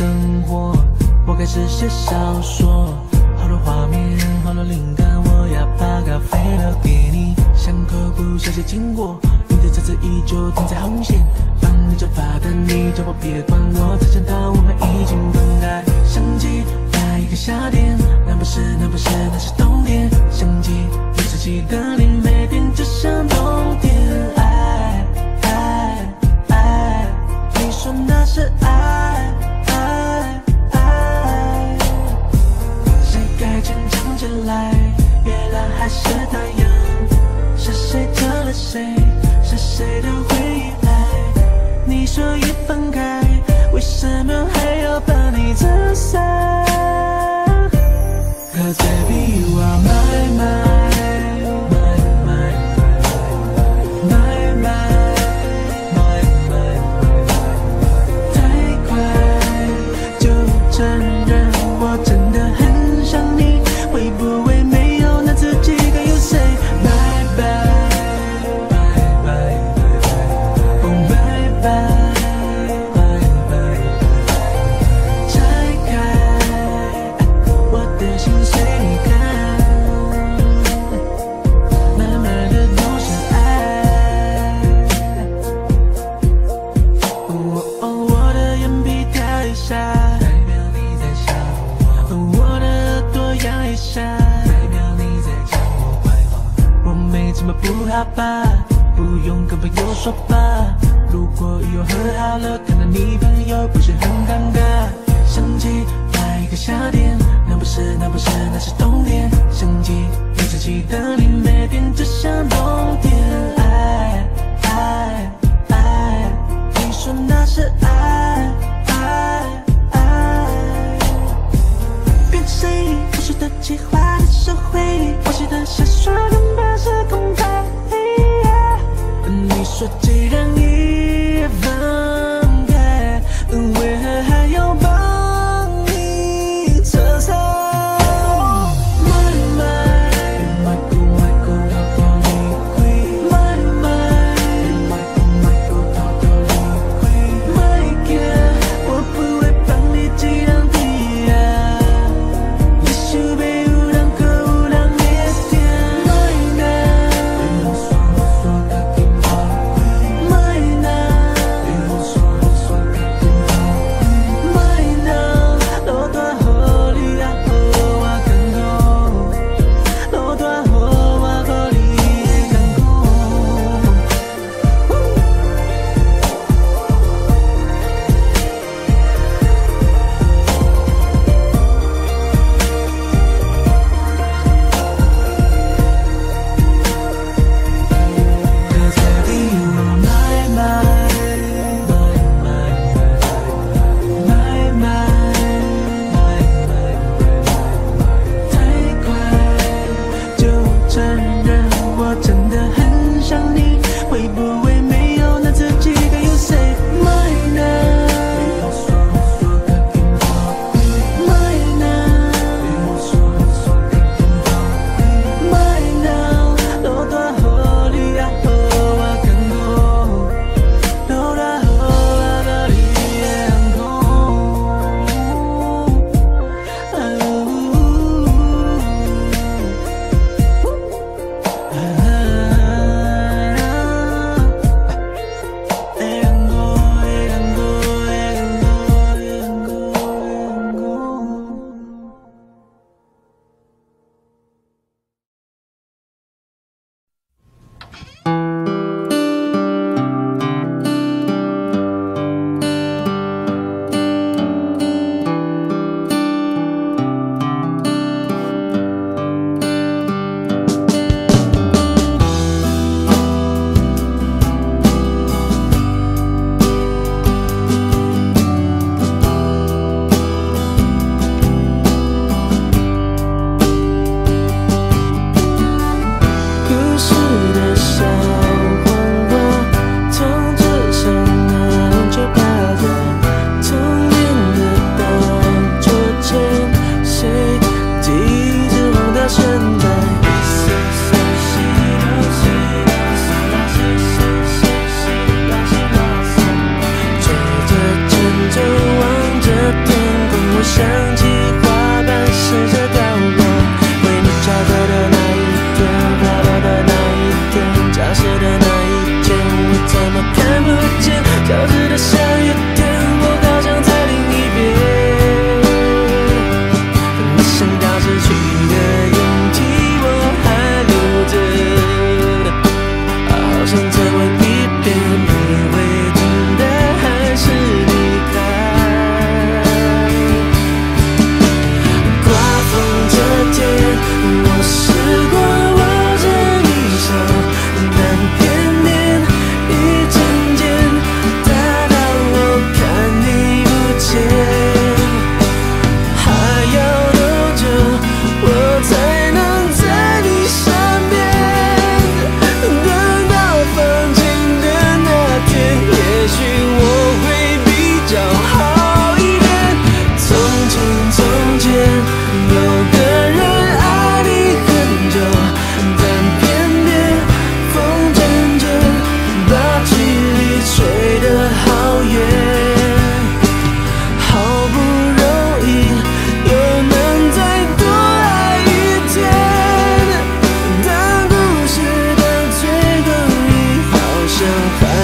生活，我开始写小说，好多画面，好多灵感，我要把咖啡留给你。巷口不小心经过，你的车子依旧停在红线，帮你折发的你叫我别管我，才想到我们已经分开。相机拍一个夏天，那不是，那是冬天。相机有自己的脸，每天就像冬天。爱爱爱，你说那是爱爱爱，谁该坚强起来？月亮还是太阳？是谁救了谁？是谁的回忆来？你说一分开，为什么还要把你拆散 ？Cause baby you are my my。太快就承认我真的很想你，会不会没有那自己该有谁？ Bye bye bye bye oh bye bye bye bye， 拆开我的心随你看，慢慢的都是爱。我的眼皮跳一下，代表你在想我；我的耳朵痒一下，代表你在讲我坏话。我没这么不好吧？不用跟朋友说吧。如果以后和好了，看到你朋友不是很尴尬。相机拍一个夏天，那不是，那是冬天。相机有自己的脸，每天就像冬天。爱爱爱，你说那是爱爱爱。变谁？不是的计划，你是回忆，我写的小说原本是空白。你说既然已分开，为何还要帮你扯散 ？My my， 别买过要你会 My my，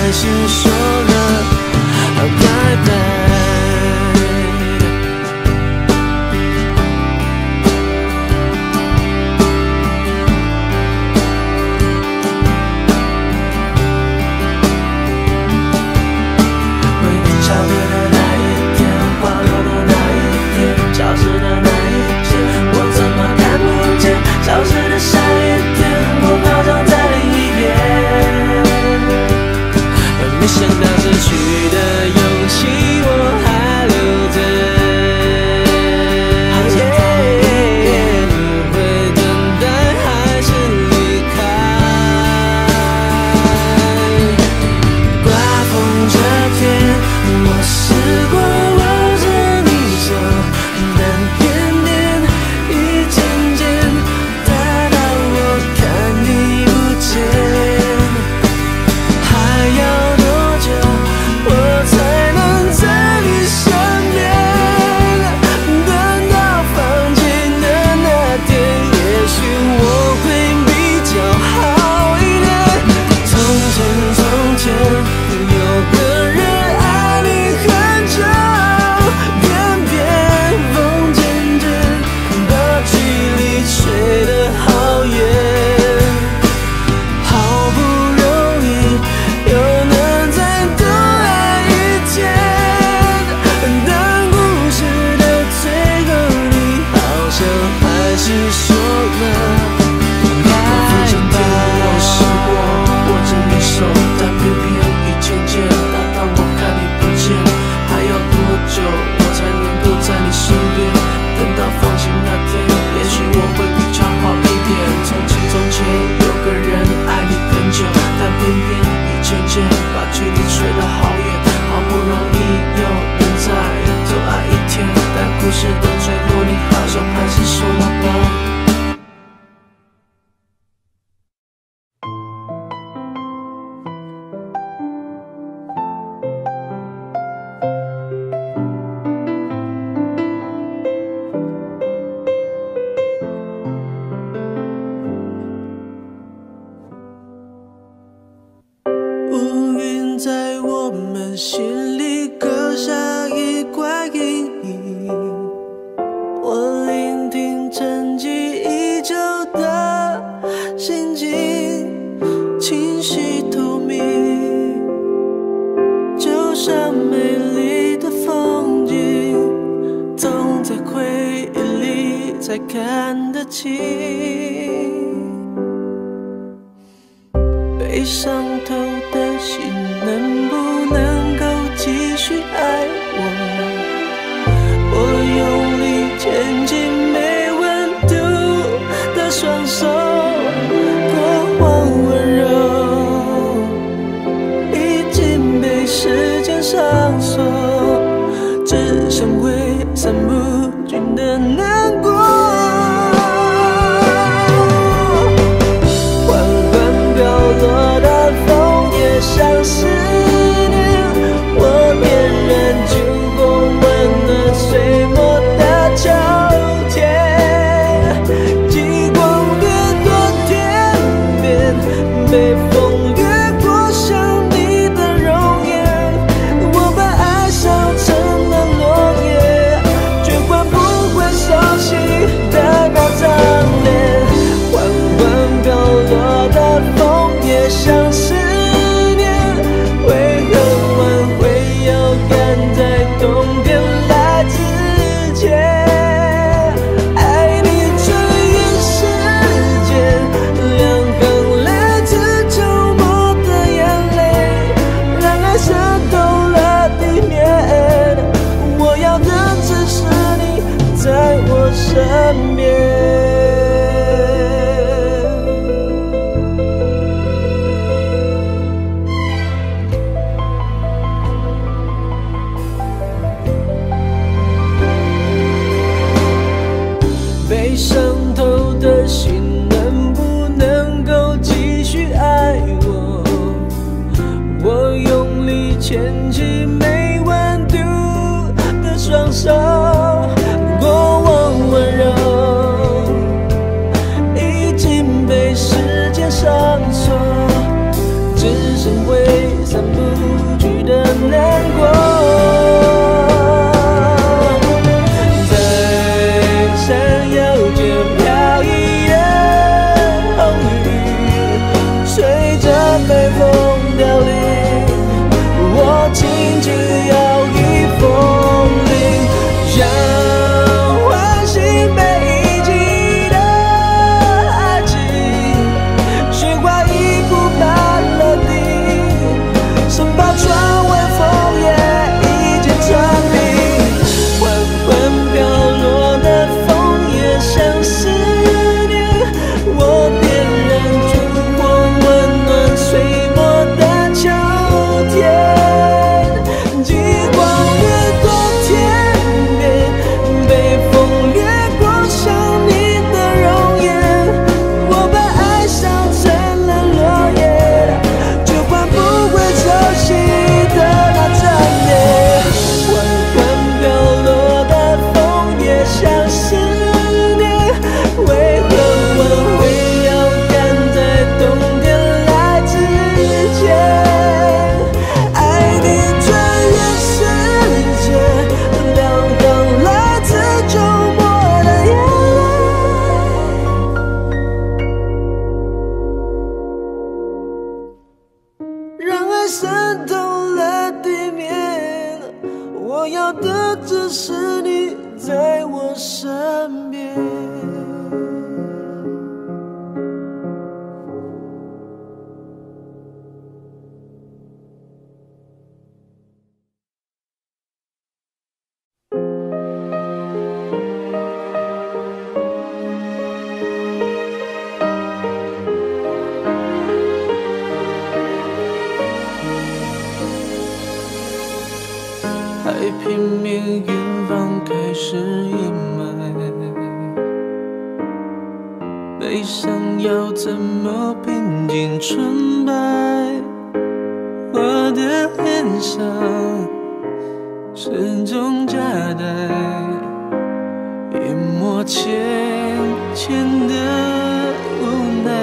还是说了拜拜。消失的下一天，我飘荡在另一边。没想到失去的勇气，我还留着。你会等待还是离开？刮风这天，我试过握着你手，但偏偏一渐渐。心里刻下一块阴影，我聆听沉寂已久的心境，清晰透明，就像美丽的风景，总在回忆里才看得清。被伤透的心能不能够继续爱我？我用力牵紧没温度的双手，过往温柔已经被时间上锁，只剩挥散不尽的难过。缓缓飘落的枫叶像思念，我点燃烛光，温暖岁末的秋天。极光掠过天边，被风掠过想你的容颜。我把爱烧成了落叶，却换不回熟悉的高张脸。缓缓飘落的枫叶像思念，为何挽回要赶在冬天来之前？爱你穿越时间，两行来自周末的眼泪，让爱渗透了地面。我要的只是你在我身边。被伤透的心能不能够继续爱我？我用力牵起没温度的双手，过往温柔已经被时间上锁，只剩挥散不渗透了地面，我要的只是你在我身边。太平面远方开始阴霾，悲伤要怎么平静纯白？我的脸上始终夹带一抹浅浅的无奈。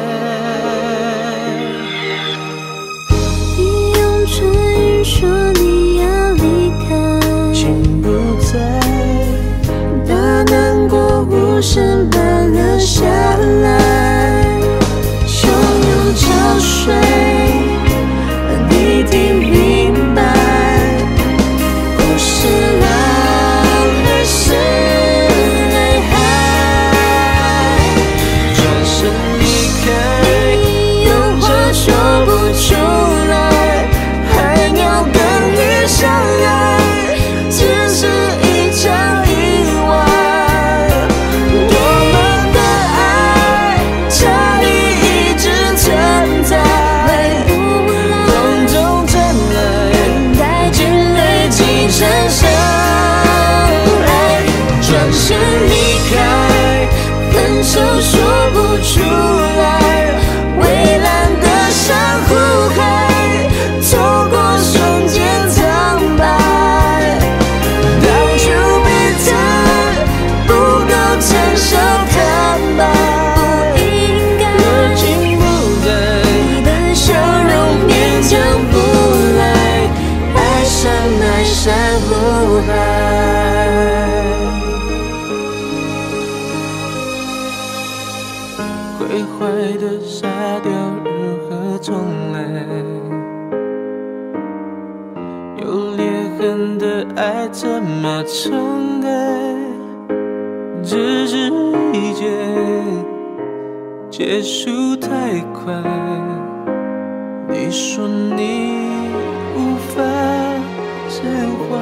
你用唇语说你要离开， 心不在， 把难过无声般留下来，汹涌潮水让你听明白，不是浪还是泪海， 转身离开， 有话说不出来，还要跟你相爱，只是一场意外。我们的爱差你一直存在， 风中传来带着泪积成伤害，转身离开，分手说不出来，蔚蓝的珊瑚海，错过瞬间苍白，当初彼此不够成熟坦白，不应该热情不在， 你的笑容勉强不来，爱上那珊瑚海。 毁坏的沙雕如何重来？有裂痕的爱怎么重盖？只是一切结束太快，你说你无法释怀。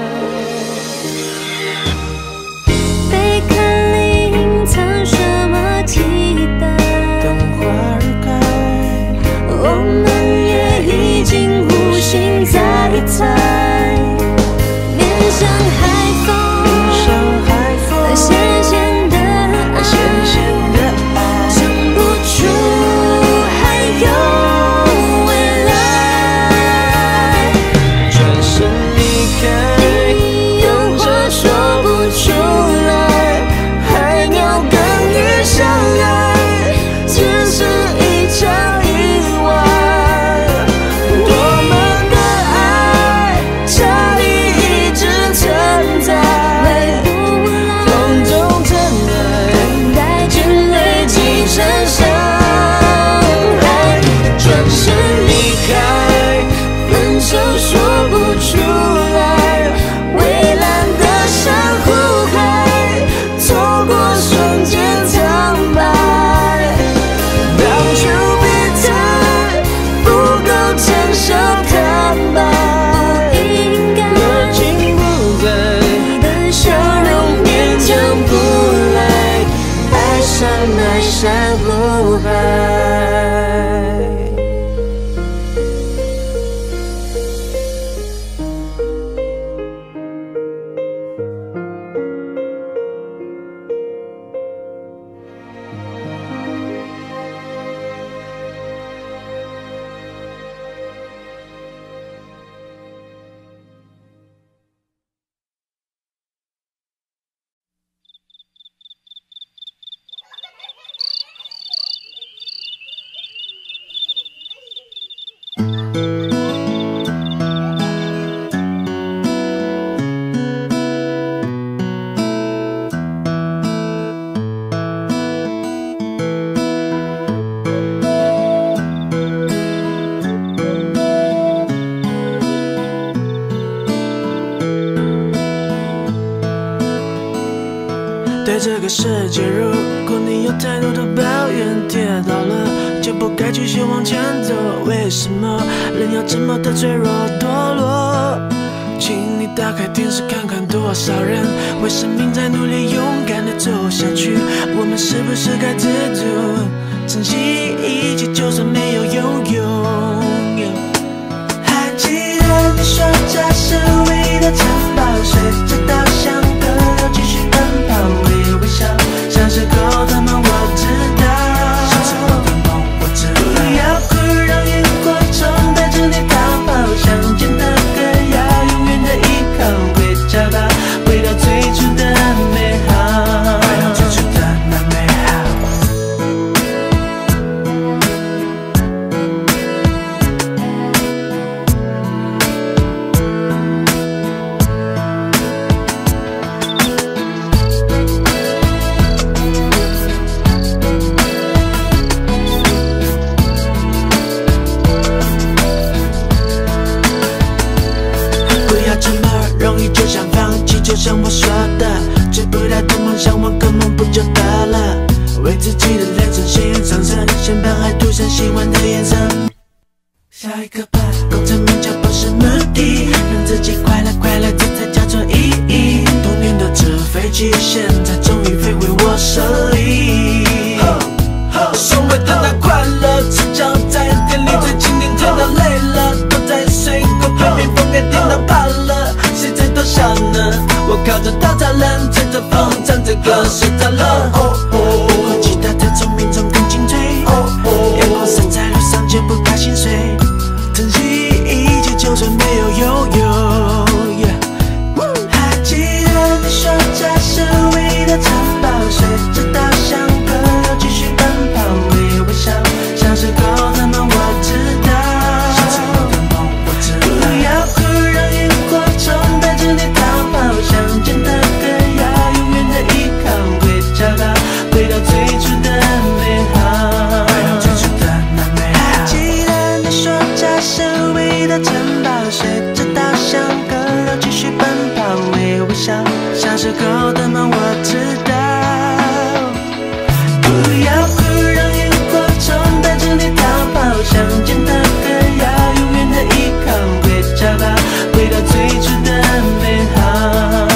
贝壳里隐藏什么期待？ 等花儿开， 我们也已经无心再猜，面向海风， 海风， 咸咸的爱， 咸咸的爱， 想不出还有未来， 转身离开， 有话说不出来，还要跟你相爱，只是一场意外。我们的爱这个世界，如果你有太多的抱怨，跌倒了就不该继续往前走。为什么人要这么的脆弱堕落？请你打开电视看看，多少人为生命在努力，勇敢的走下去。我们是不是该知足，珍惜一切，就算没有拥有。还记得你说这是唯一的城堡，随着稻香河流继续奔跑，微微笑，像是狗的梦，我知道。像是狗的梦，我知道。不要哭，让萤火虫带着你逃跑，想见的歌要永远的依靠，会找到回到最初的美好，回到最初的那美好。就想放弃，就像我说的，追不到的梦想，我根本不就得了？为自己的人生鲜艳上升，先把爱涂上喜欢的颜色。下一个吧，功成名就不是目的，让自己快乐快乐，这才叫做意义。多年的纸飞机，现在终于飞回我手里。所谓的那快乐，赤脚在店里最蜻蜓跳到累了，躲在水沟旁边风给电到怕了。谁在偷笑呢？我靠着稻草人，吹着风，唱着歌，睡着了。别忘记他太聪明，总更精粹。阳光洒在路上就不怕心碎，珍惜一切，就算没有拥有。还记得你说这是唯一的城堡，随着稻香河流继续奔跑，微微笑，像是狗的梦，我知道。像是狗的梦，我知道。不要哭，让萤火虫带着你逃跑，想见的歌要永远的依靠，会找到回到最初的美好，回到最初的那美好。还记得你说这是唯一的城堡，随着稻香河流继续奔跑，微微笑，像是狗的梦，我知道。不要哭，让萤火虫带着你逃跑，想见的歌要永远的依靠，会找到回到最初的美好。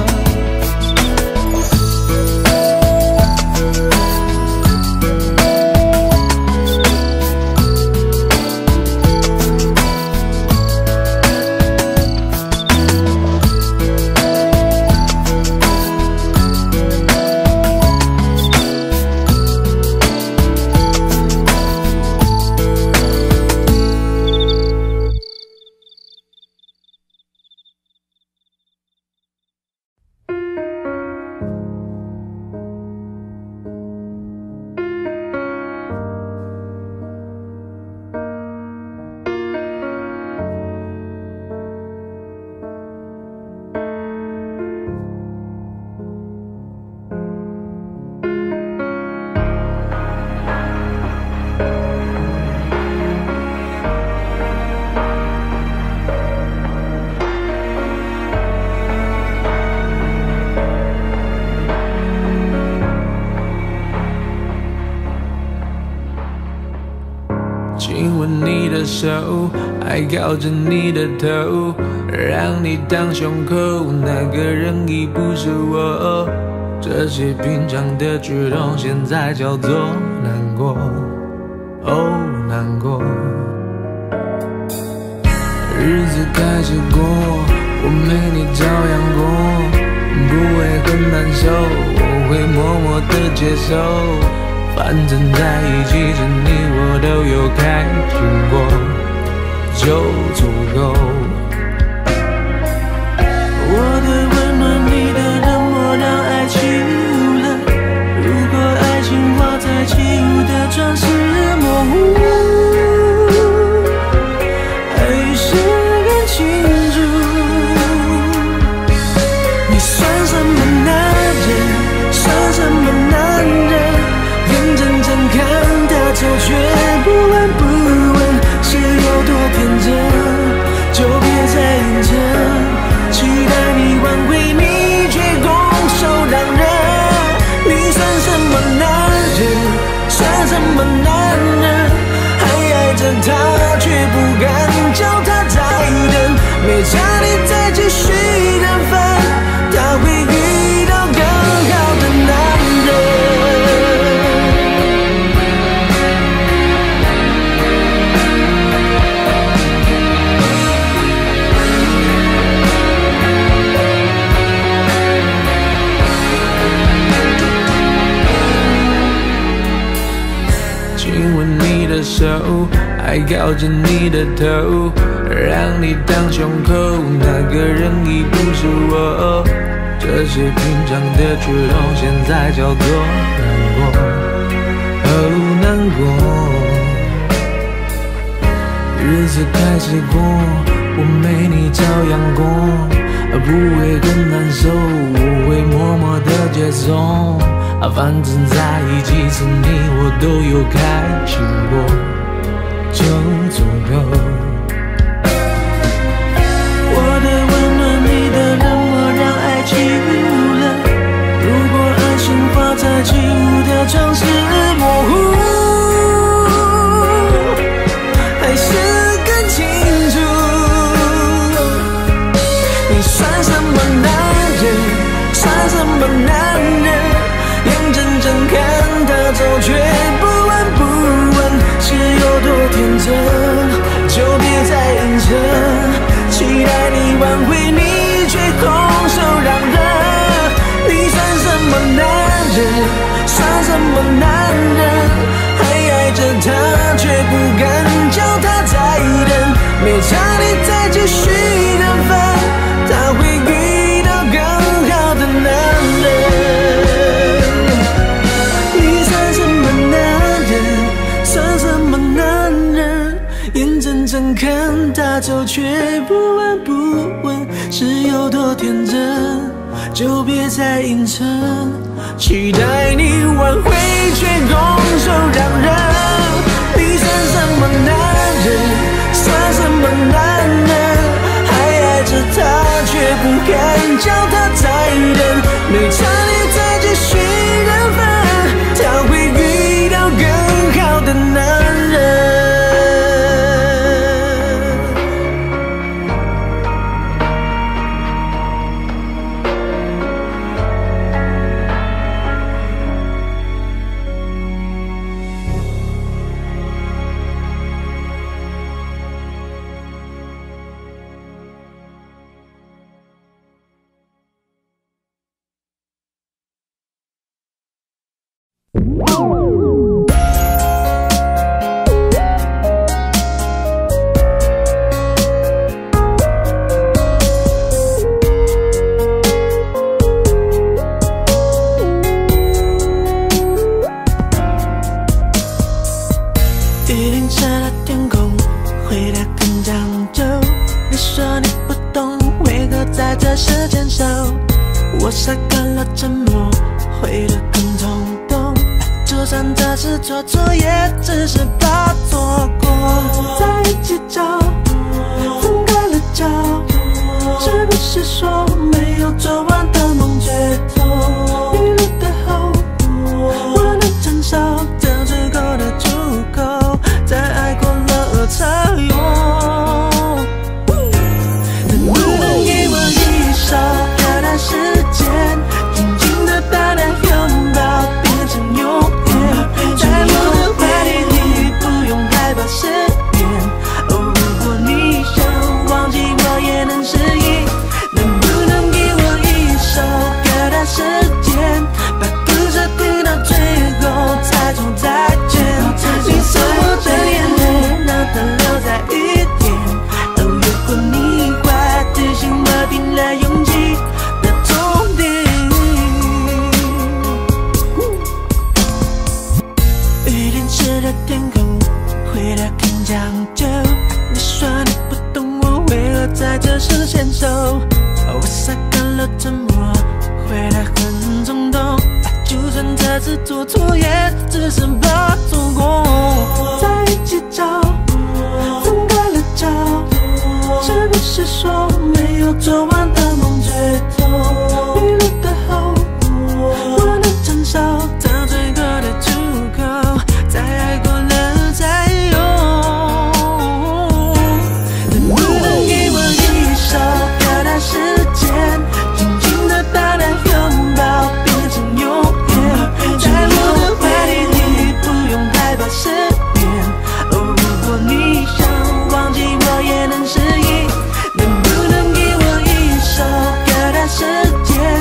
亲吻你的手，还靠着你的头，让你当胸口，那个人已不是我。这些平常的举动，现在叫做难过，哦，难过。日子开始过，我没你照样过，不会很难受，我会默默的接受。反正在一起时，你我都有开心过，就足够。我的温暖，你的冷漠，让爱起雾了。如果爱情画在起雾的窗是模糊，还是更清楚。你算什么男人？算什么男人？眼睁睁看他走，却不闻不问，是有多天真？就还靠着你的头，让你当胸口，那个人已不是我。这些平常的举动，现在叫做难过，哦，难过。日子开始过，我没你照样过，不会更难受，我会默默的接受。反正在一起时，你我都有开心过，就足够。我的温暖，你的冷漠，让爱起雾了。如果爱情画在起雾的城市，模糊还是更清楚。你算什么男人？算什么男人？眼睁睁看他走，却不闻不问，是有多天真？就别再硬撑，期待你挽回，你却空手让人。你算什么男人？算什么男人？还爱着他，却不敢叫他再等。没差你再继续等分，他会遇到更好的男人。眼睁睁看他走，却不闻不问，是有多天真？就别再硬撑，期待你挽回，却空手让人。你算什么男人？算什么男人？还爱着他，却不敢叫他再等。没差你再继续忍分，他会遇到更好的男人。我晒干了沉默，回得更冲动。就算这是做错，也只是怕错过。在一起找，分开了找，是不是说没有做完的梦绝头？迷路的后，我能承受这足够的出口，在爱过了才有。能不能给我一首歌的时间，静静的把那拥抱变成永远，在我的怀里你不用害怕失眠。哦，如果你想忘记我也能适应，能不能给我一首歌的时间，把故事听到最后才说再见。你送我的眼泪，让它留在雨天。哦，如果你会提醒我定了勇气的终点。雨淋湿的天空，回得更讲究。你说你不懂我为何在这时牵手，我晒干了沉默，回得很冲动。就算这次做错，也只是怕错过。在一起找，分开了找，是不是说没有做完的梦绝头？迷路的后，我能承受这最后的出口，在爱过了才有。能不能给我一首歌的时间，静静的把那拥抱变成永远，在我的怀里你不用害怕失眠。哦，如果你想忘记我也能适应，能不能给我一首歌的时间，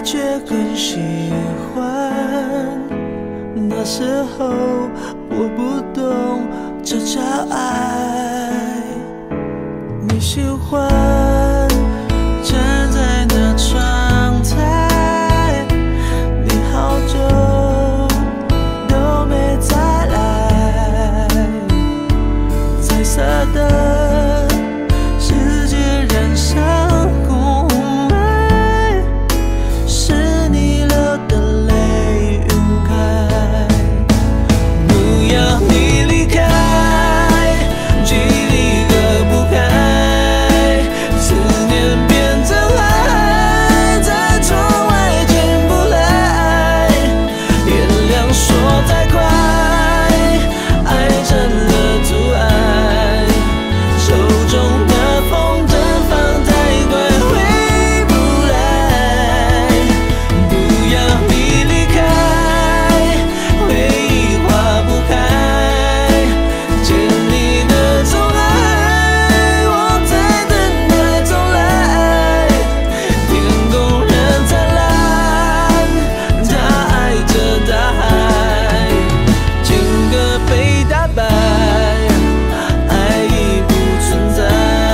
却更喜欢。那时候我不懂这叫爱，你喜欢站在那窗台，你好久都没再来，彩色的世界染上空白，是你流的泪晕开。不要你离开，距离隔不开，思念变成海，在窗外进不来。月亮说太快，爱成了阻碍，手中的风筝放太快，回不来。不要你离开，回忆化不开，见你的宠爱，我在等待重来。天空仍灿烂，他爱着大海，情歌被打败，爱已不存在。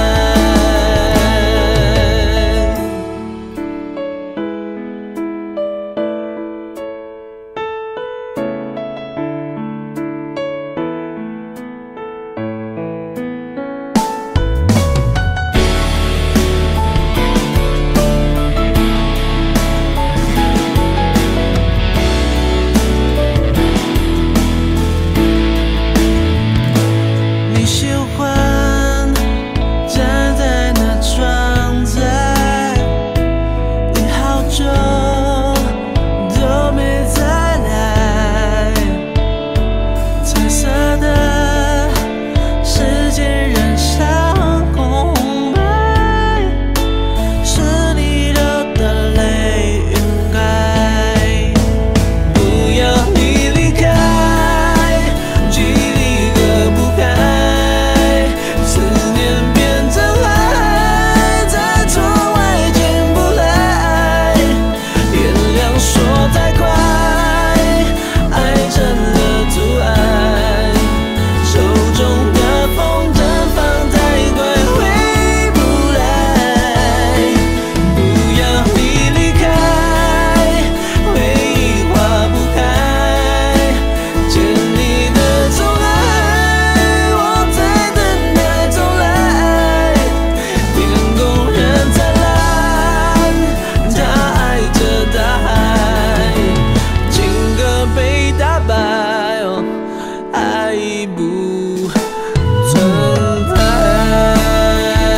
你喜欢站在那窗台，你好久都没再来，彩色的世界染上空白，是你流的泪晕开。不要你离开，距离隔不开，思念变成海，在窗外进不来。月亮说太快，爱成了阻碍，手中的风筝放太快，回不来。不要你离开，回忆化不开，见你的宠爱，我在等待重来。天空仍灿烂，他爱着大海，情歌被打败，爱已不存在。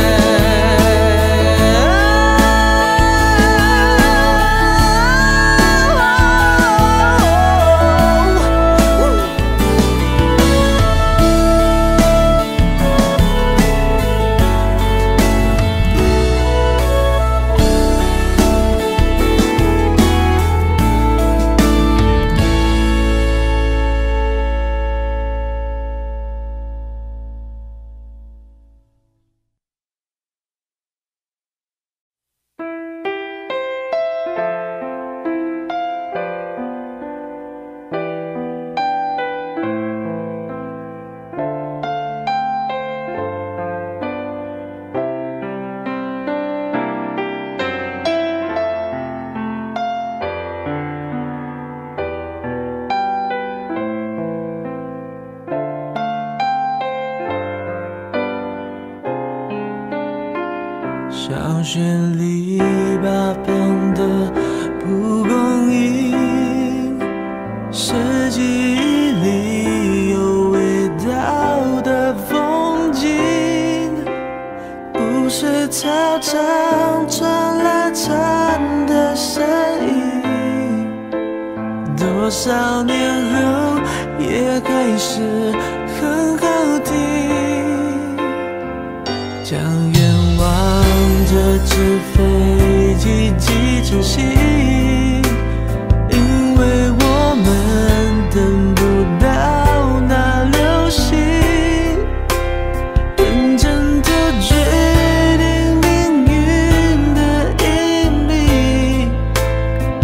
小学里把碰的蒲公英，是记忆里有味道的风景，不是操场传来蝉的声音，多少年后也还是很好听。将愿望这纸飞机寄成信，因为我们等不到那流星，认真地决定命运的引力，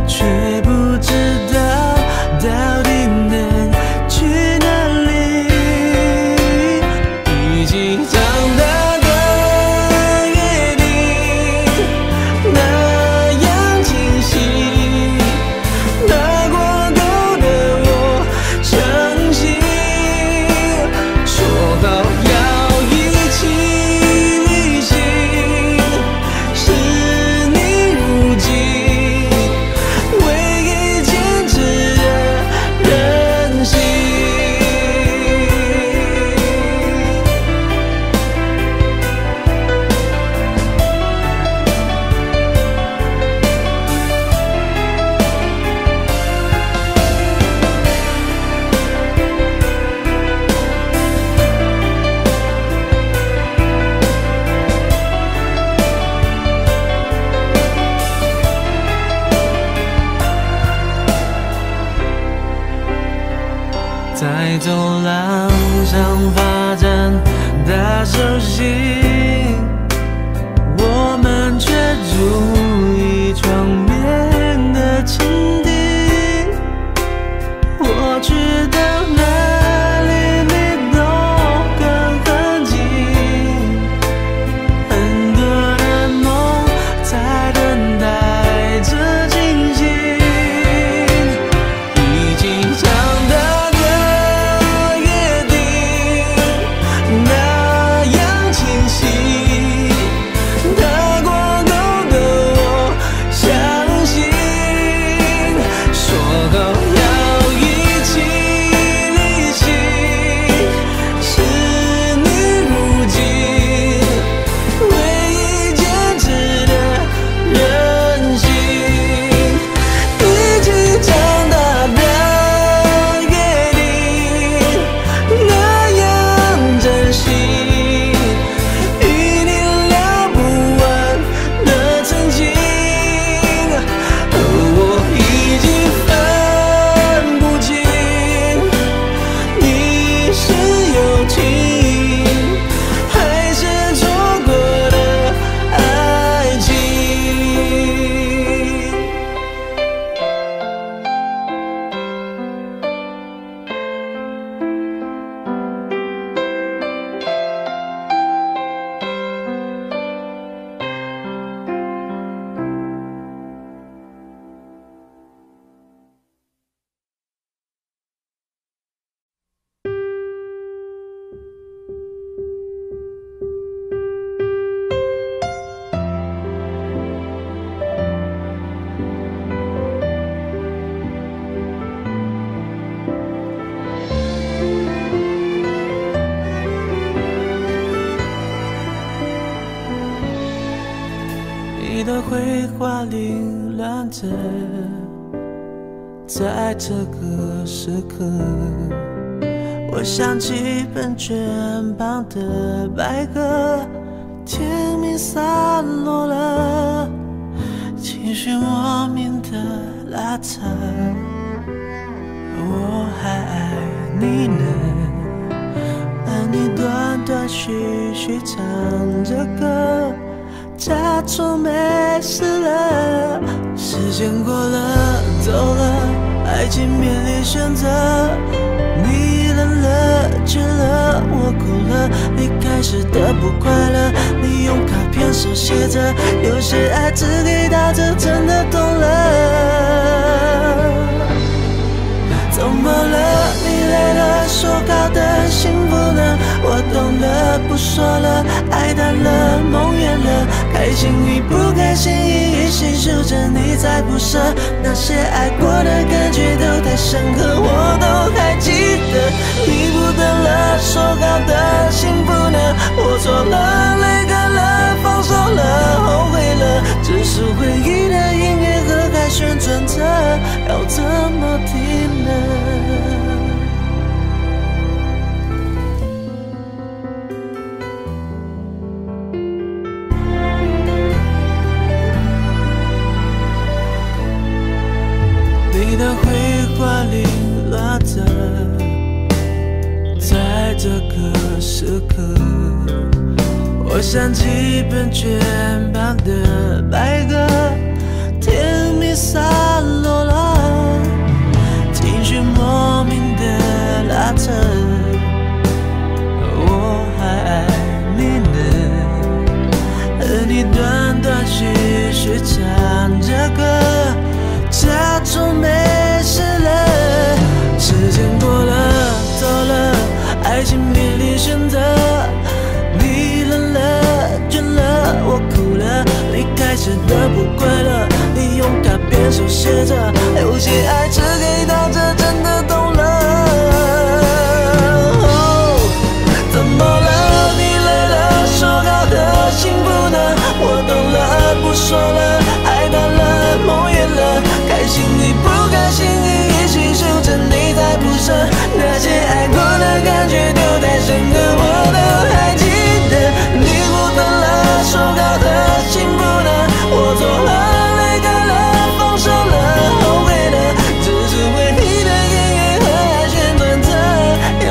走廊上发展大手心，我们却住一床边的蜻蜓。我去到哪里，你都跟很近。很多的梦在等待着惊醒，已经长大的约定那样清晰。踏过沟的我相信，说好要一起旅行，是你如今唯一坚持的任性。一起长大的约定那样珍惜，与你聊不完的曾经。我已经分不清你是友情还是错过的爱情。你的绘画凌乱着，在这个时刻，我想起本卷旁的白鸽，天明散落了，情绪莫名的拉扯。我还爱你呢，而你断断续续唱着歌，假装没事了。时间过了，走了，爱情面临选择。你冷了，倦了，我哭了。离开时的不快乐，你用卡片手写着，有些爱只给到这，真的懂了。怎么了？你累了，说好的幸福呢？我懂了，不说了，爱淡了，梦远了，开心与不开心一一细数着，你在不舍。那些爱过的感觉都太深刻，我都还记得。你不等了，说好的幸福呢？我错了，泪干了，放手了，后悔了，只是回忆的音乐盒还旋转着，要怎么停呢？你的绘画凌乱着，在这个时刻，我想起本卷旁的白鸽，天明散落了，情绪莫名的拉扯。我还爱你呢，而你断断续续唱着歌，假装没事了。时间过了，走了，爱情面临选择。你冷了，倦了，我哭了。离开时的不快乐，你用卡片手写着，有些爱只给到这，真的懂了。怎么了？你累了，说好的幸福呢？我懂了，不说了，爱淡了，梦远了，开心与不开心一起数着，你在不舍。那些爱过的感觉都太深刻，我都还记得。你不等了，说好的幸福呢？我错了，泪干了，放手了，后悔了，只是为你的音乐盒还旋转着，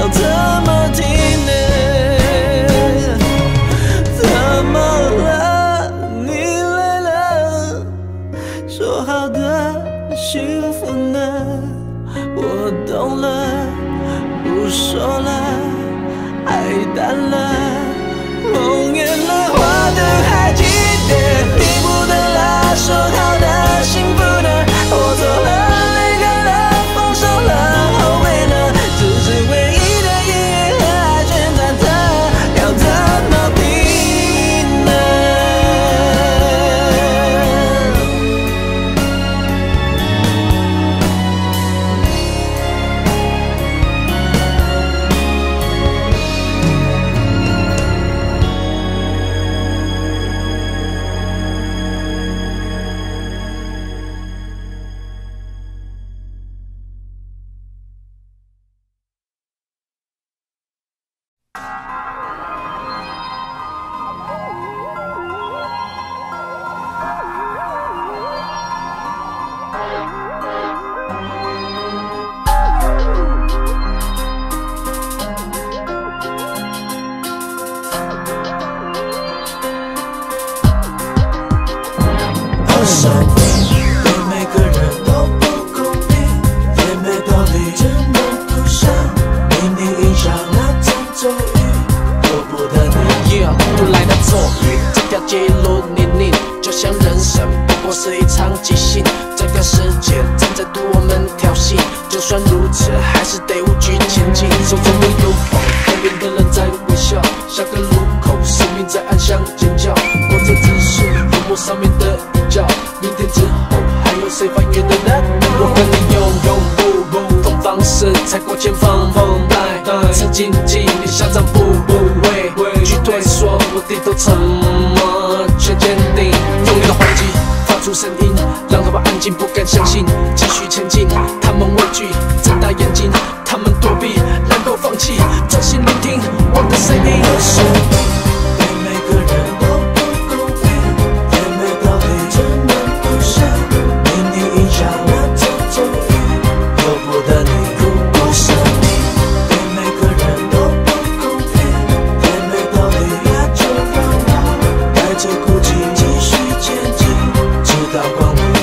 生命对每个人都不公平，也没道理，只能不想被你影响那场咒语，由不得你。 又来到咒语，这条街一路泥泞，就像人生不过是一场即兴。这个世界正在对我们挑衅，就算如此，还是得无惧前进。手中的拥抱，旁边的人在微笑，下个路口，生命在暗巷尖叫。我这只是幽默上面的一角，明天之后还有谁翻越的呢？我跟你不同方式，踩过前方风带，吃紧紧，你嚣张不畏惧退缩，我低头沉默却坚定，用力的还击，发出声音，让他们安静，不敢相信，继续前进。他们畏惧，睁大眼睛，他们躲避，能够放弃，专心聆听我的声音。 生命对每个人都不公平，也没道理，只能不想被你影响那场咒语，由不得你。如果生命对每个人都不公平，也没道理，那就让我带着孤寂继续前进，直到光明。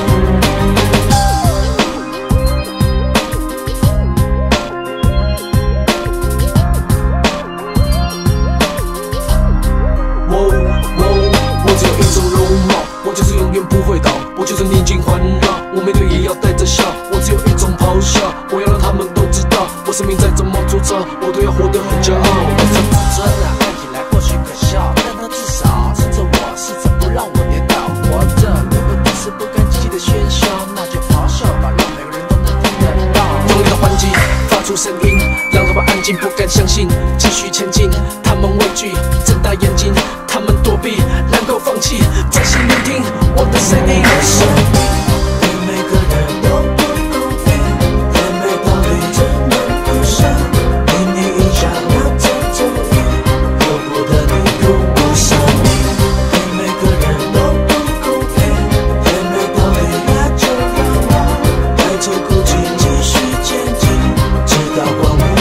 我只有一种容貌，我就是永远不会倒，我就是逆境环绕，我面对也要带着笑。我只有一种咆哮，我要让他们都知道，我生命再怎么粗糙，我都要活得很骄傲。 我这自尊啊，看起来或许可笑，但它至少撑着我，试着不让我跌倒。活着，如果你是不甘寂的喧嚣，那就咆哮吧，让每个人都能听得到。 用力的还击，发出声音，让他们安静，不敢相信，继续前进。他们畏惧，睁大眼睛，他们躲避，能够放弃，专心聆听我的声音。 生命对每个人都不公平，也没道理，只能不想被你影响那场咒语，由不得你。如果生命对每个人都不公平，也没道理，那就让我带着孤寂继续前进，直到光明。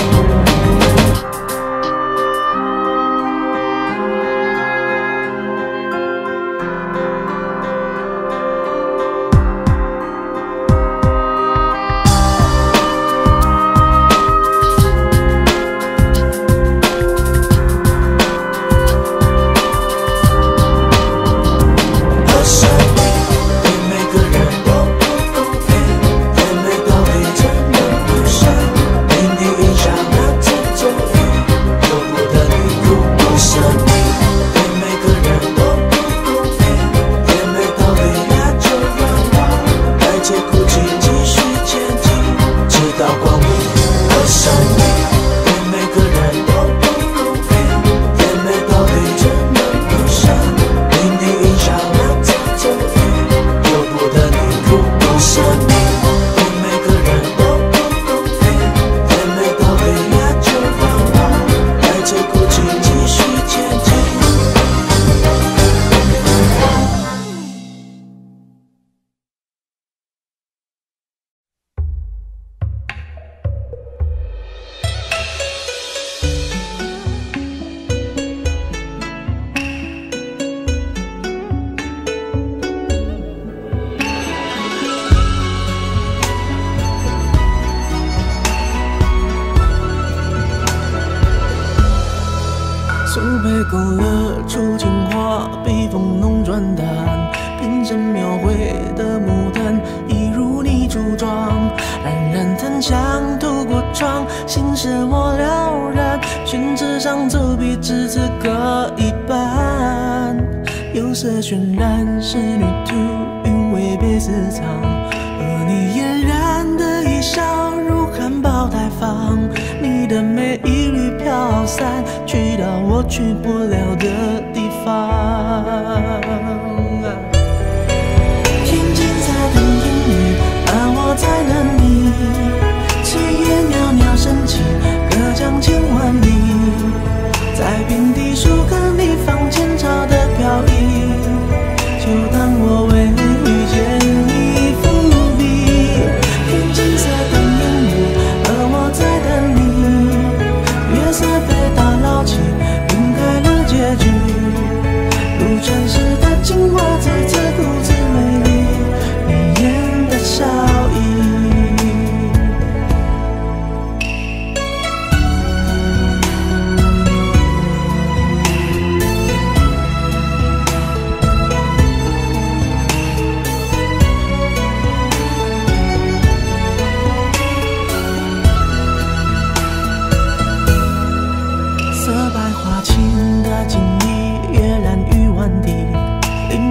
生命对每个人都不公平，也没道理，只能不想被你影响那场咒语，由不得你。如果生命对每个人都不公平，也没道理，那就让我带着孤寂继续前进，直到光明。生命对每个人都不公平，也没道理，只能不想被你影响那场咒语，由不得你。如果生命对每个人都不公平，也没道理，那就让我带着孤寂继续前进。 苏北勾勒出情话，笔锋浓转淡，平生描绘的牡丹，一如你初妆，冉冉檀香透过窗，心事我了然，宣纸上走笔至此各一半，有色渲染仕女图，韵味被私藏，和你嫣然的一笑如含苞待放，你的美一缕飘散，去到我去不了的地方。天青色等烟雨，而我在等你。炊烟袅袅升起，隔江千万里。在平地树根里放前朝的飘逸，就当我为遇见你伏笔。天青色等烟雨，而我在等你。月色被打捞起，晕开了结局。如传世的情话，再次独自美丽。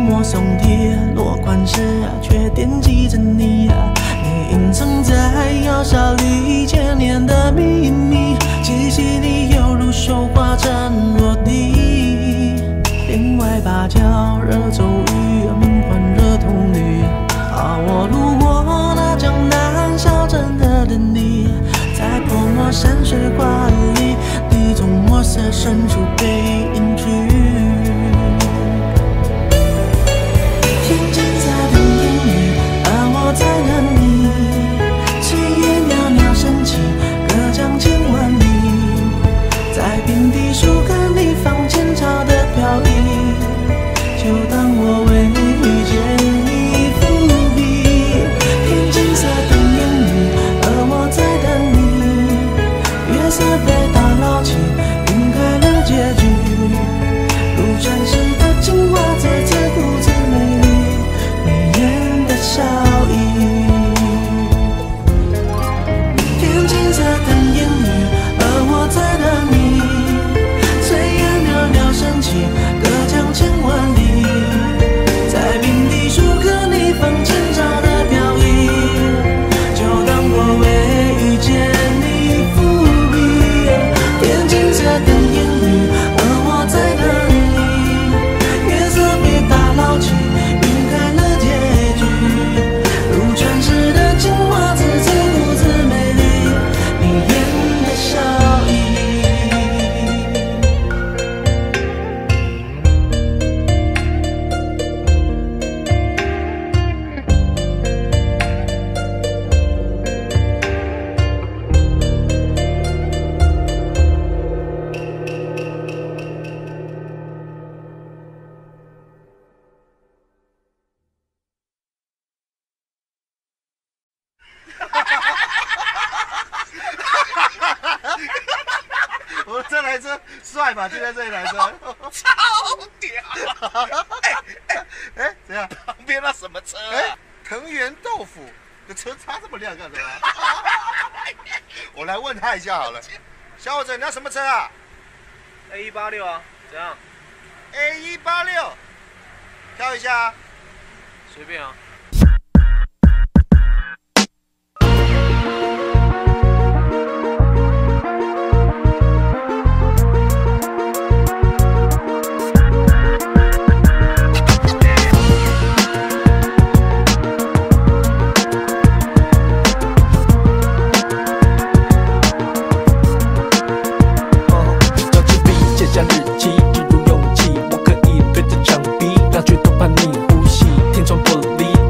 默松铁，落款时却惦记着你。你隐藏在窑烧里千年的秘密，气息里犹如绣花针落地。帘外芭蕉惹骤雨，门环惹铜绿。我路过那江南小镇的等你，在泼墨山水画里，你从墨色深处背影去。天金色的烟雨，而我在等你。炊烟袅袅升起，隔江千万里。在遍地树根里放前朝的飘逸，就当我为遇见你伏笔。天金色的烟雨，而我在等你。月色被打捞起，晕开了结局。如传世的青花瓷，自顾自美丽，你眼的笑意。天金色的烟雨，而我在等你。炊烟袅袅升起，隔江千万里。在遍地树根里放前朝的飘逸，就当我为遇见你伏笔。天金色的烟雨，而我在等你。月色被打捞起，晕开了结局。如传世的青花瓷，自顾自美丽，你眼的笑意。 我这台车帅吧？就在这一台车， 超屌！ 哎，怎样？ 旁边那什么车哎啊？， 藤原豆腐，这车擦这么亮干什么？我来问他一下好了。小伙子，你要什么车啊 A186啊？怎样？ ？A186，挑一下啊。 随便啊。 交起笔，写下日记，一如勇气，我可以对着墙壁，让剧痛怕你呼吸。天窗玻璃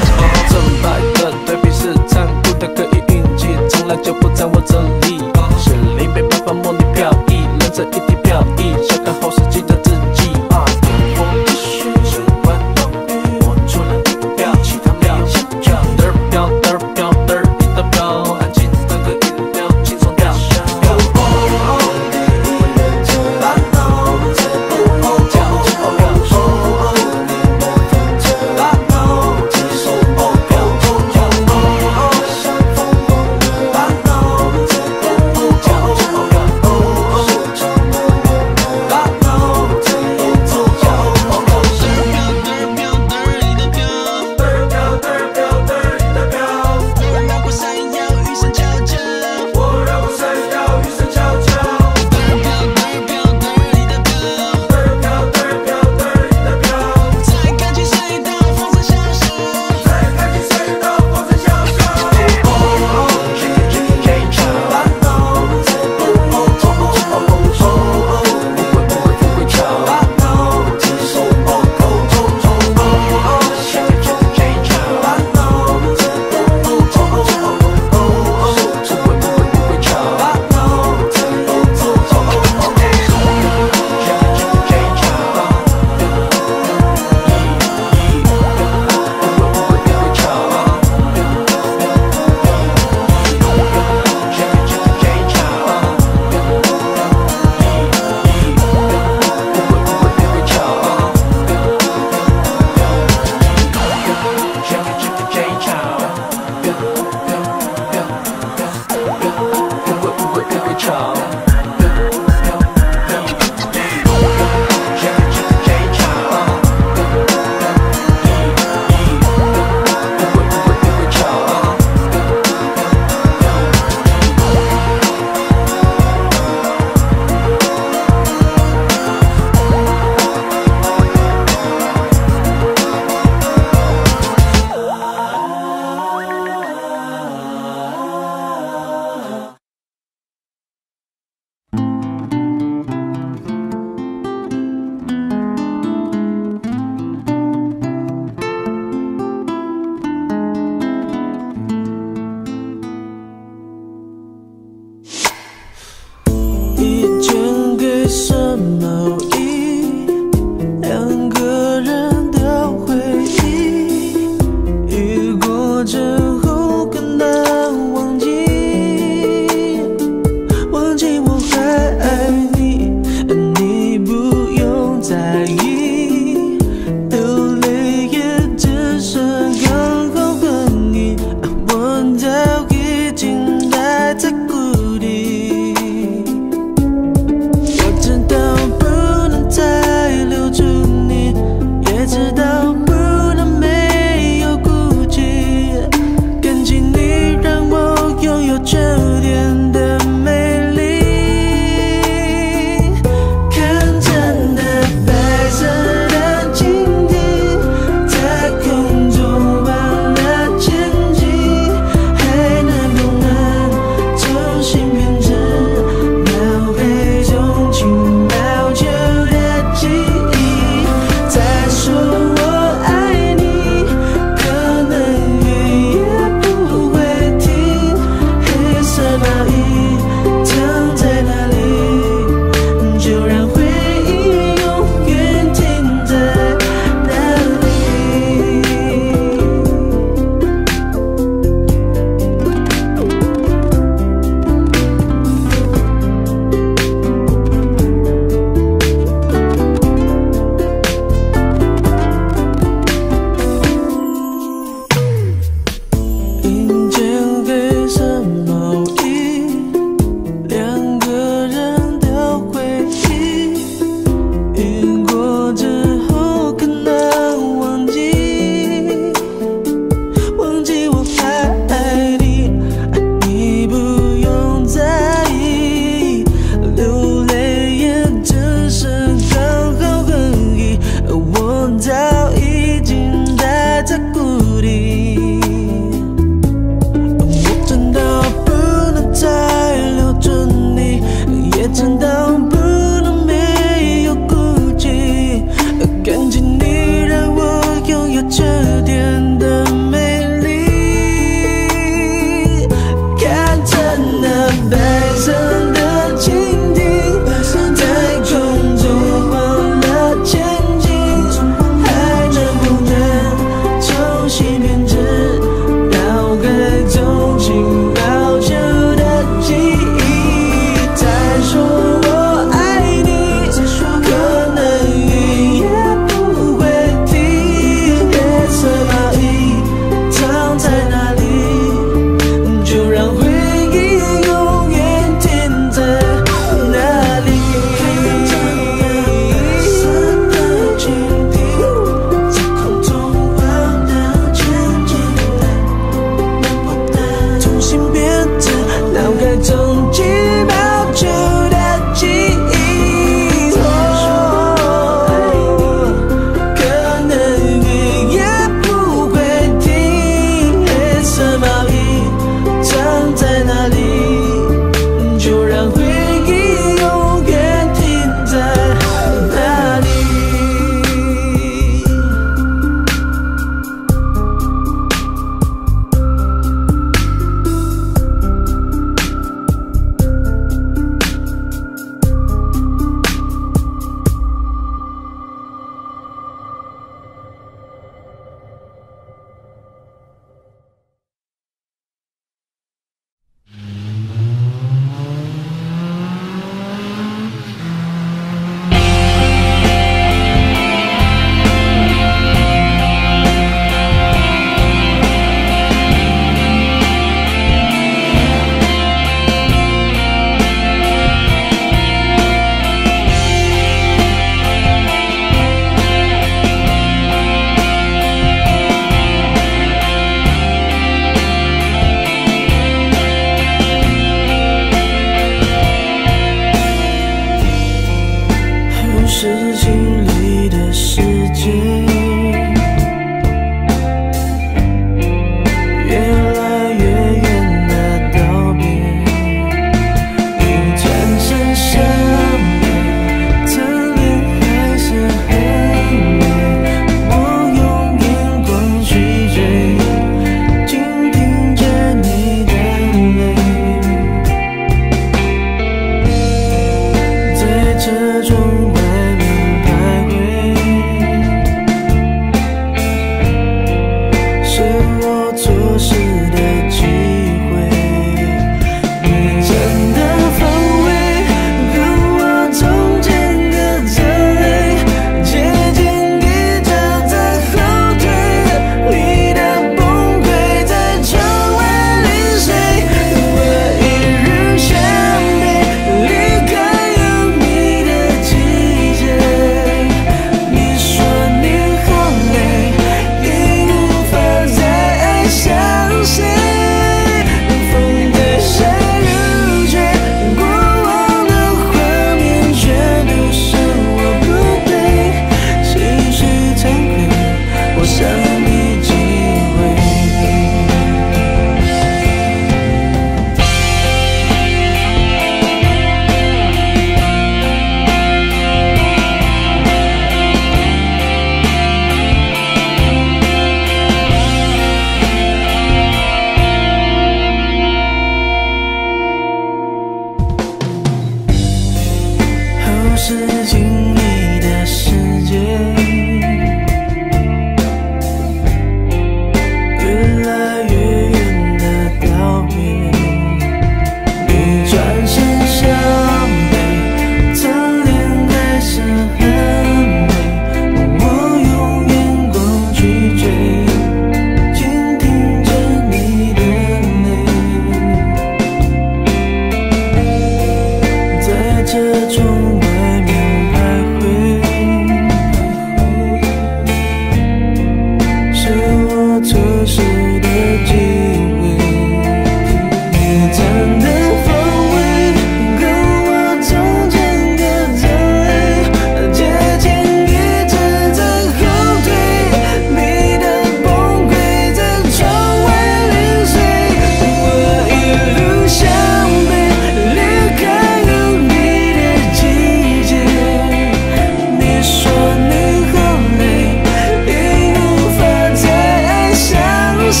流逝的机会。你站的方位跟我中间隔着爱，接近一直在后退，你的崩溃在窗外零碎，我一路向北离开有你的季节。你说你后来已无法再爱上谁。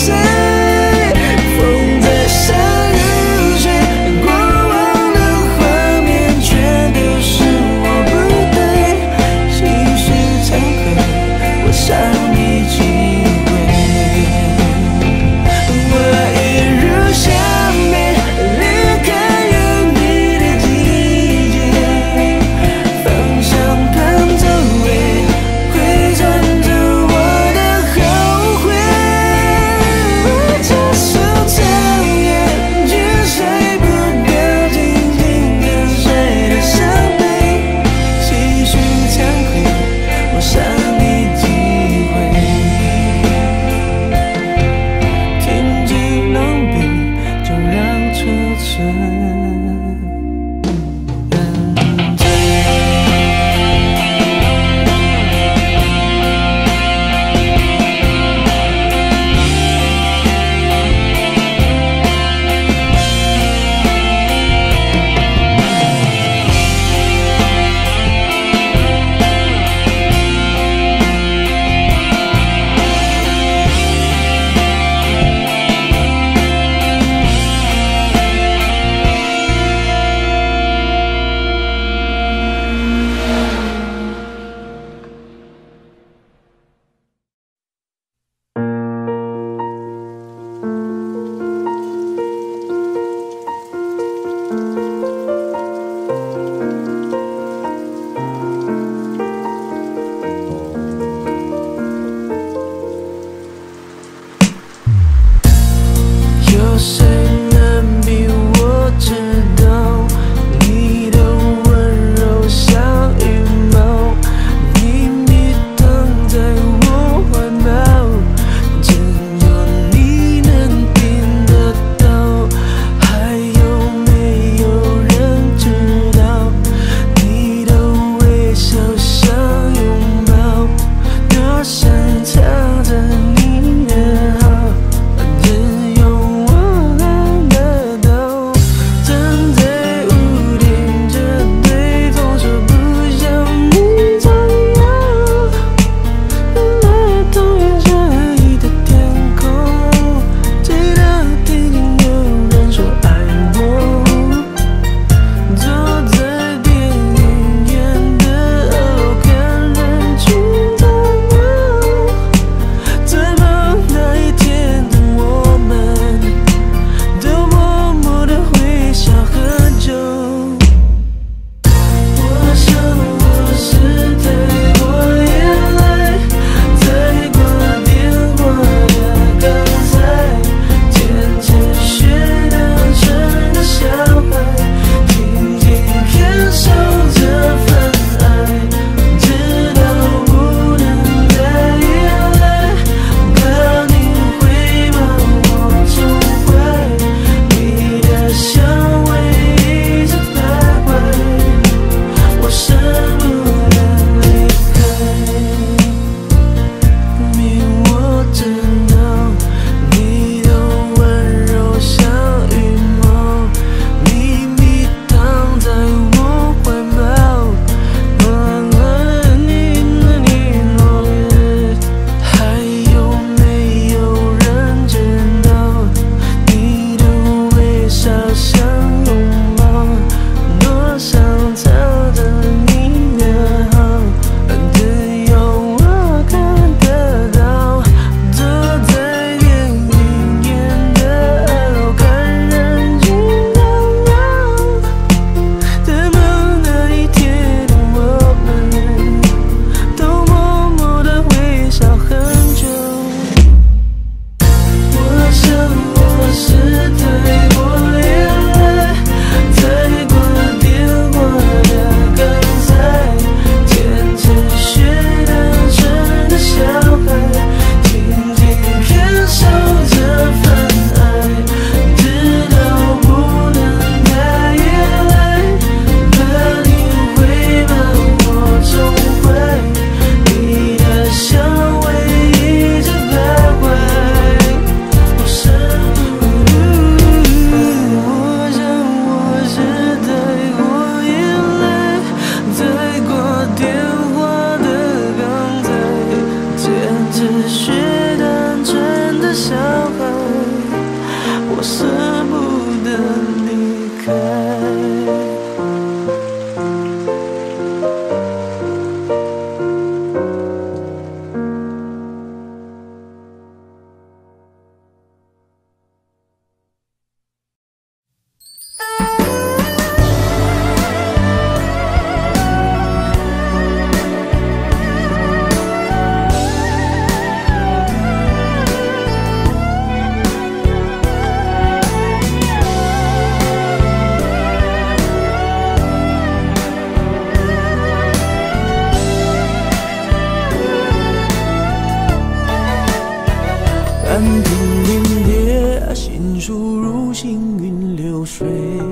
兰亭林叠，心术如行云流水。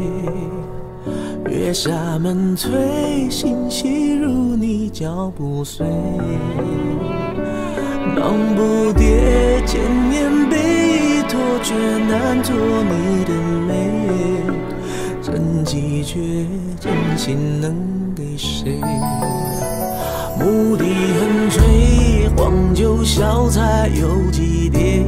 月下门推，心细如你脚步碎。忙不迭，千年被托，却难做你的泪。真迹却真心能给谁？牧笛横吹，黄酒小菜有几碟？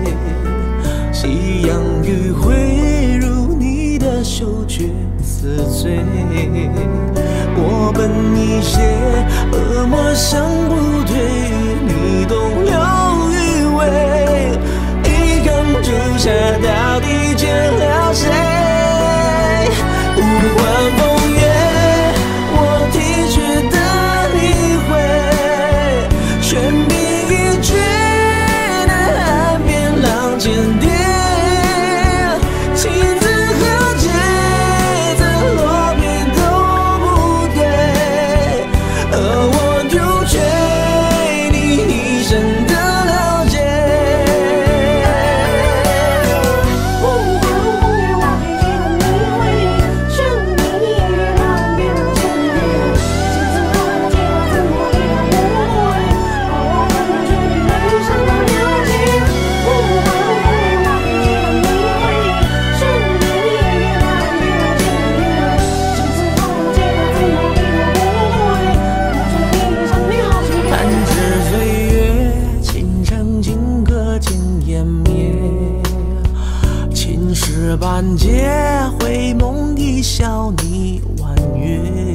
夕阳余晖，如你的手却似醉。我奔你些，恶魔想不退，你动了余味。一缸朱砂到底欠了谁？无关风月，我体恤的你会，悬笔一绝，那岸边浪尖叠，情字和解，怎落笔都不对，而我丢却你一生的了解。弹指岁月，琴声轻歌尽湮灭。青石板结，回梦一笑你婉约。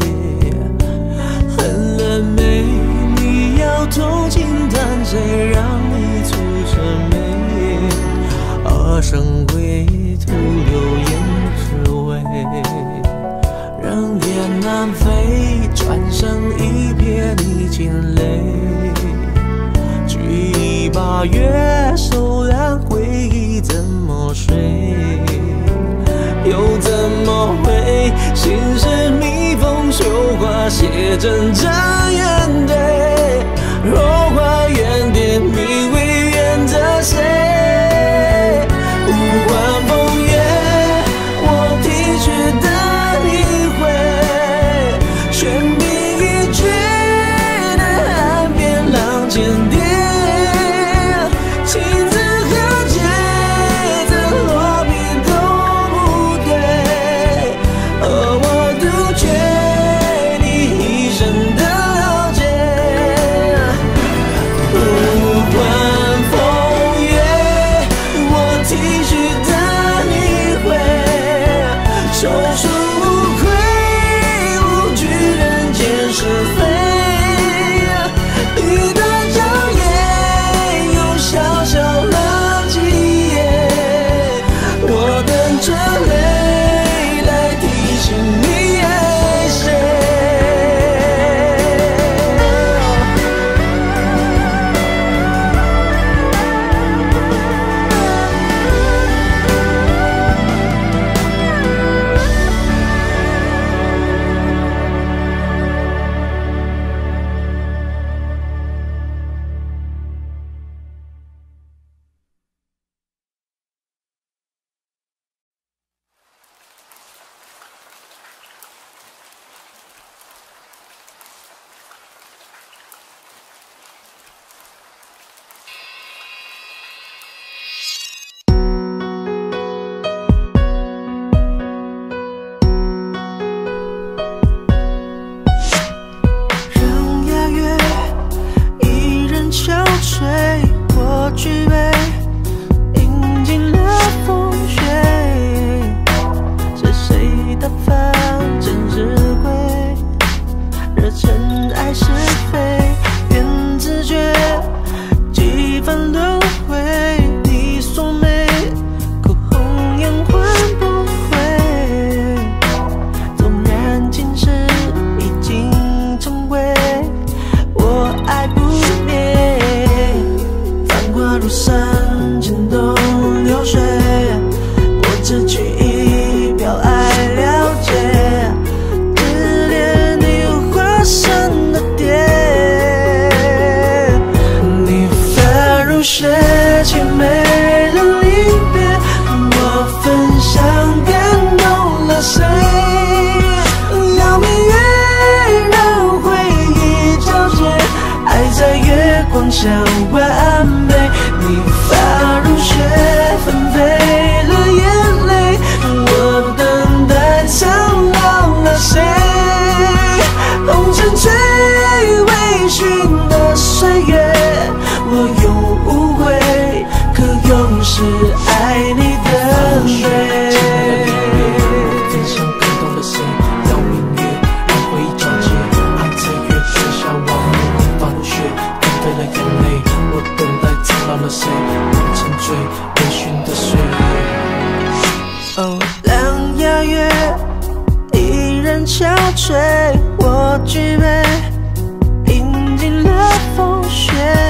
恨了没？你要偷情但谁让你蹙着眉？二生归，徒留胭脂味。人雁南飞，转身一瞥你惊泪。举一把月，手染回忆怎么睡？又怎么会？心事蜜蜂绣花，写真真眼对。若花远点，你会远着谁？无关风月，我体恤的你会，悬笔一绝，那岸边浪尖叠，情字和解，怎落笔都不对，而我独缺你一生的沉醉微醺的岁月。 哦，两牙月依然憔悴，我举杯饮尽了风雪。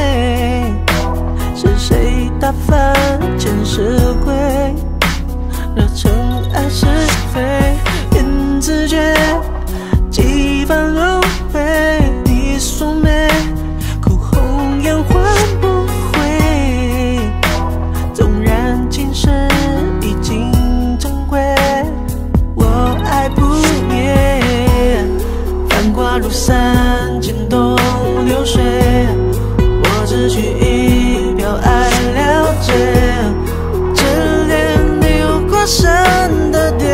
是谁打翻前世轨，惹尘埃是非？言自觉，几番轮回，你素眉，哭红颜换不回。纵然今生已经成灰，我爱不灭。繁华如山，牵动流水，我只取一瓢爱了解。只恋你有过深的蝶，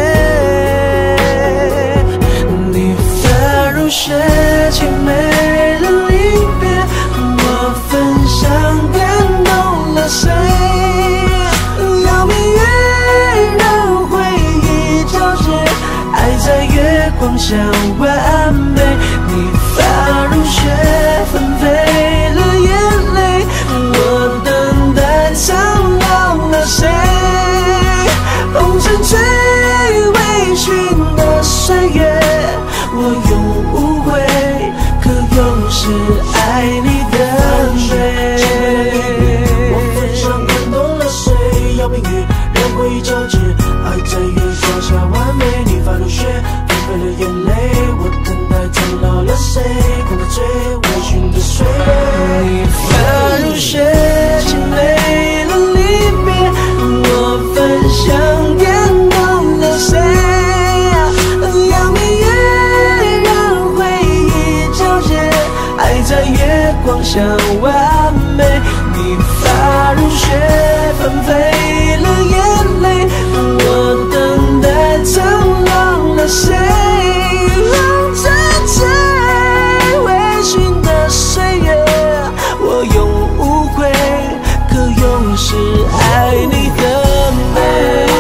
你发如雪，凄美的离别，我分享感动了谁？邀明月让回忆交织，爱在月光下完美。你发如雪，纷飞了眼泪，我等待苍老了谁？红尘醉微醺的岁月，我永无悔，可永是爱你的美。我分享感动了谁？邀明月让回忆交织，爱在月光下完美。你发如雪，纷飞了眼泪，我等待苍老了谁？空的醉微醺的岁月，你发如雪，凄美了离别，我分享感动了谁？邀明月让回忆交织，爱在月光下完美。你发如雪，纷飞了眼泪，我等待苍老了谁？红尘醉微醺的岁月，我永无悔，可永是爱你的美。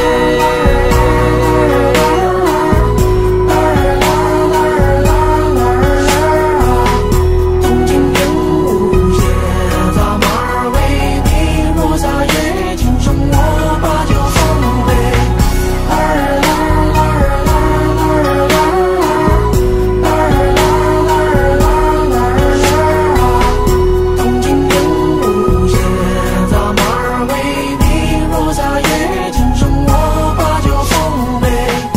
东京烟雾夜，大马儿为你落洒夜，今生我把酒奉陪。东京烟雾夜，大马儿为你落洒夜，今生我把酒奉陪。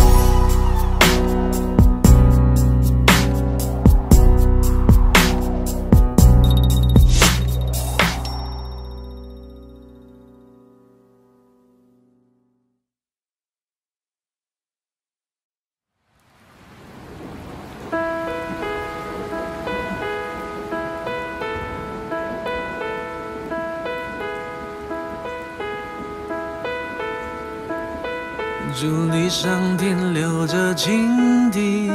竹篱上停留着蜻蜓，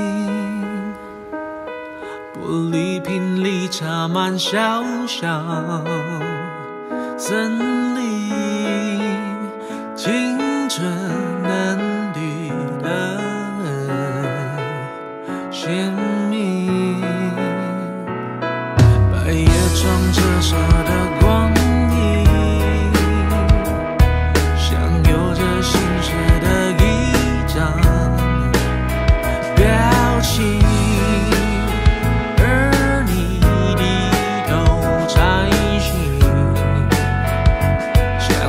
玻璃瓶里插满小小森林，青春嫩绿的鲜明，白叶窗折射的光影，像有着心事的一张表情，而你低头摘星，像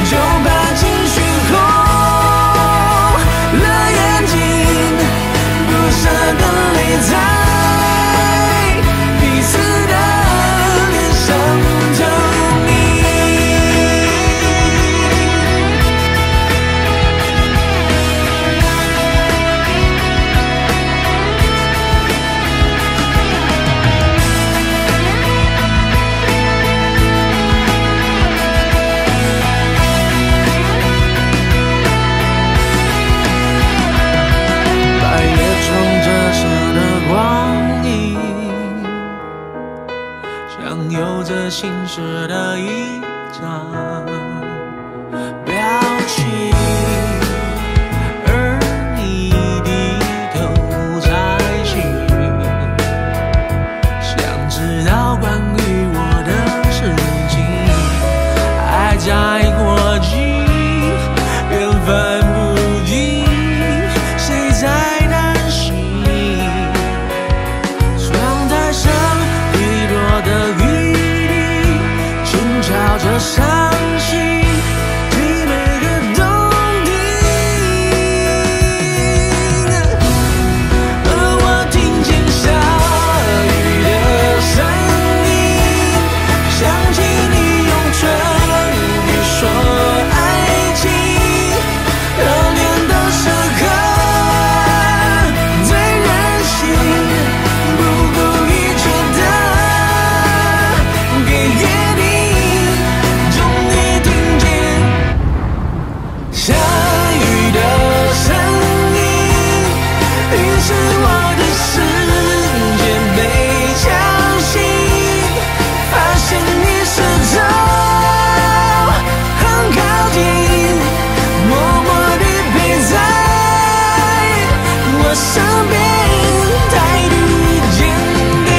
就怕情绪红了眼睛，不舍得离开彼此的脸上透明。 有着心事的一张表情，而你低头才行，想知道关于我的事情，爱在过境，缘分不定，谁在担心？窗台上遗落的雨朝着伤心，最美的动听。而我听见下雨的声音，想起你用唇语说爱情，热恋的时刻最任性，不顾一切的给予你。下雨的声音，于是我的世界被敲醒，发现你始终很靠近，默默地陪在我身边，态度坚定。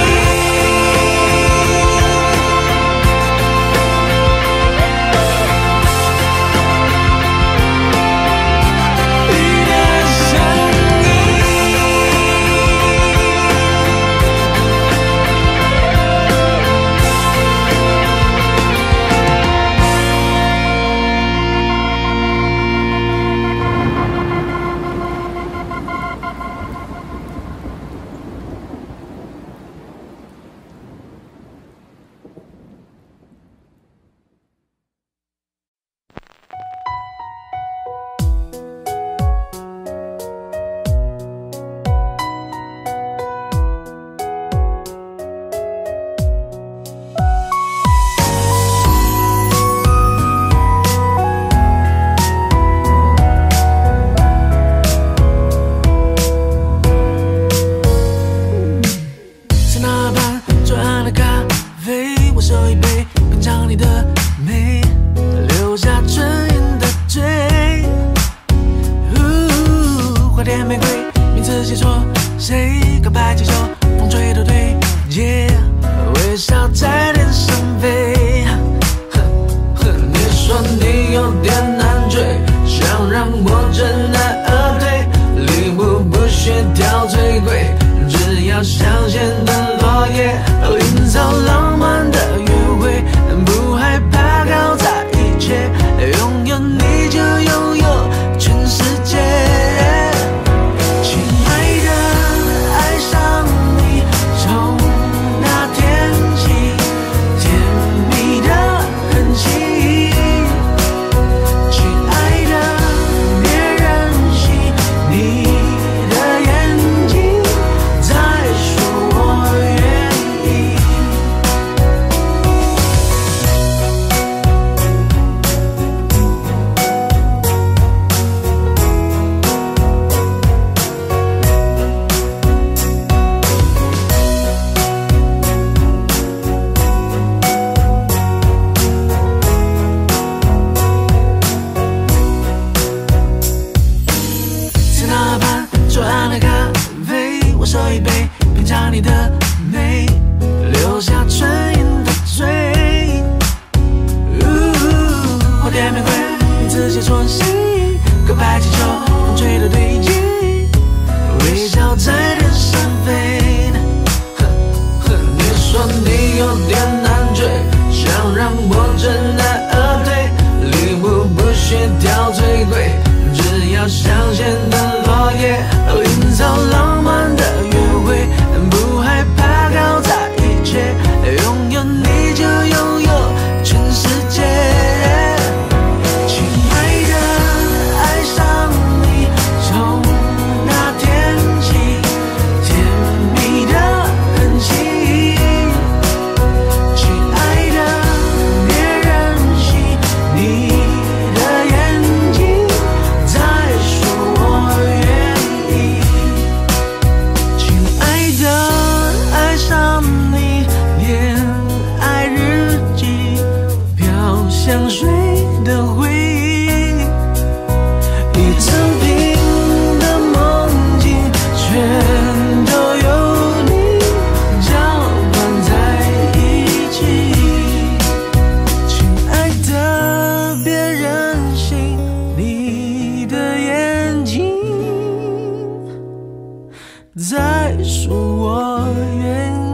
有点难追，想让我知难而退，礼物不雪掉最贵，只要香榭的落叶，营造浪漫的约会，不害怕搞砸一切，拥有你就拥有全世界。亲爱的，爱上你，从那天起，甜蜜的痕迹。亲爱的，别任性，你的眼睛在说我愿意。亲爱的，爱上你，恋爱日记，飘香水的回忆，一整瓶的梦境，全都有你搅拌在一起。亲爱的，别任性，你的眼睛在说我愿意。